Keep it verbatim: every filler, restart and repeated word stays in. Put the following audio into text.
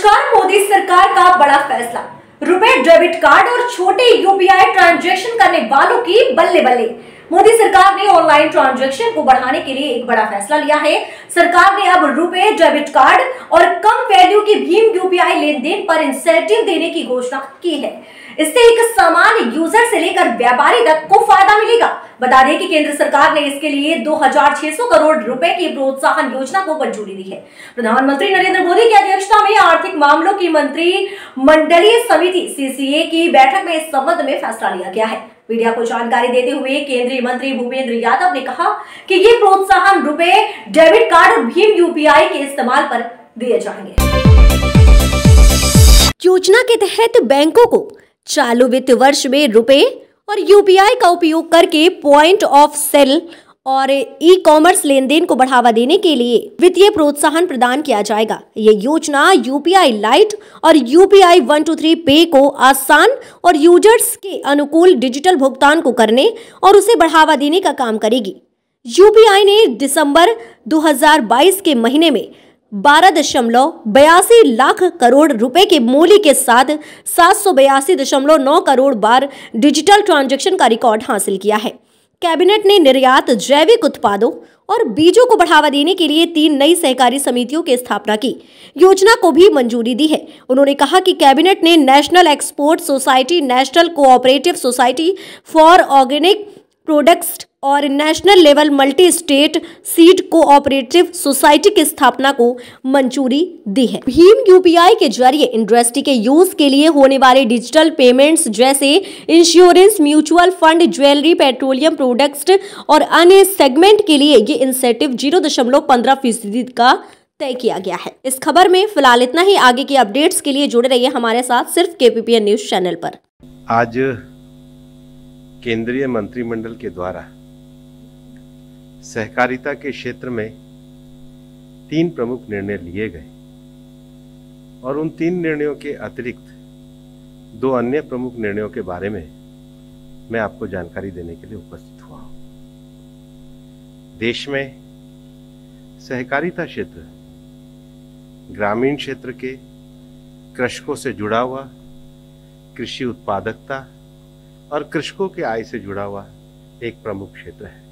नमस्कार। मोदी सरकार का बड़ा फैसला, रुपए डेबिट कार्ड और छोटे यूपीआई ट्रांजैक्शन करने वालों की बल्ले बल्ले। मोदी सरकार ने ऑनलाइन ट्रांजैक्शन को बढ़ाने के लिए एक बड़ा फैसला लिया है। सरकार ने अब रुपए डेबिट कार्ड और कम वैल्यू की भीम यूपीआई लेन देन पर इंसेंटिव देने की घोषणा की है। इससे एक सामान्य यूजर से लेकर व्यापारी तक को फायदा मिलेगा। बता दें कि केंद्र सरकार ने इसके लिए दो हज़ार छह सौ करोड़ रुपए की प्रोत्साहन योजना को मंजूरी दी है। प्रधानमंत्री नरेंद्र मोदी की अध्यक्षता में आर्थिक मामलों की मंत्रिमंडलीय समिति सीसीए की बैठक में इस संबंध में फैसला लिया गया है। मीडिया को जानकारी देते हुए केंद्रीय मंत्री भूपेंद्र यादव ने कहा कि ये प्रोत्साहन रुपए डेबिट कार्ड और भीम यूपीआई के इस्तेमाल पर दिए जाएंगे। योजना के तहत बैंकों को चालू वित्त वर्ष में रुपए और यूपीआई का उपयोग करके पॉइंट ऑफ सेल और ई कॉमर्स लेन देन को बढ़ावा देने के लिए वित्तीय प्रोत्साहन प्रदान किया जाएगा। ये योजना यूपीआई लाइट और UPI one two three pay को आसान और यूजर्स के अनुकूल डिजिटल भुगतान को करने और उसे बढ़ावा देने का काम करेगी। यूपीआई ने दिसंबर दो हज़ार बाईस के महीने में बारह दशमलव बयासी लाख करोड़ रुपए के मूल्य के साथ सात सौ बयासी दशमलव नौ करोड़ बार डिजिटल ट्रांजैक्शन का रिकॉर्ड हासिल किया है। कैबिनेट ने निर्यात, जैविक उत्पादों और बीजों को बढ़ावा देने के लिए तीन नई सहकारी समितियों की स्थापना की योजना को भी मंजूरी दी है। उन्होंने कहा कि कैबिनेट ने national export society, national cooperative society for organic products और national level multi state seed cooperative society की स्थापना को मंजूरी दी है। भीम यूपीआई के जरिए इंडस्ट्री के यूज के लिए होने वाले डिजिटल पेमेंट्स जैसे insurance, mutual fund, jewellery, petroleum products और अन्य सेगमेंट के लिए ये इंसेंटिव जीरो दशमलव पंद्रह फीसदी का तय किया गया है। इस खबर में फिलहाल इतना ही। आगे की अपडेट्स के लिए जुड़े रहिए हमारे साथ सिर्फ केपीपीएन न्यूज चैनल पर। आज केंद्रीय मंत्रिमंडल के द्वारा सहकारिता के क्षेत्र में तीन प्रमुख निर्णय लिए गए और उन तीन निर्णयों के अतिरिक्त दो अन्य प्रमुख निर्णयों के बारे में मैं आपको जानकारी देने के लिए उपस्थित हुआ हूं। देश में सहकारिता क्षेत्र ग्रामीण क्षेत्र के कृषकों से जुड़ा हुआ, कृषि उत्पादकता और कृषकों के आय से जुड़ा हुआ एक प्रमुख क्षेत्र है।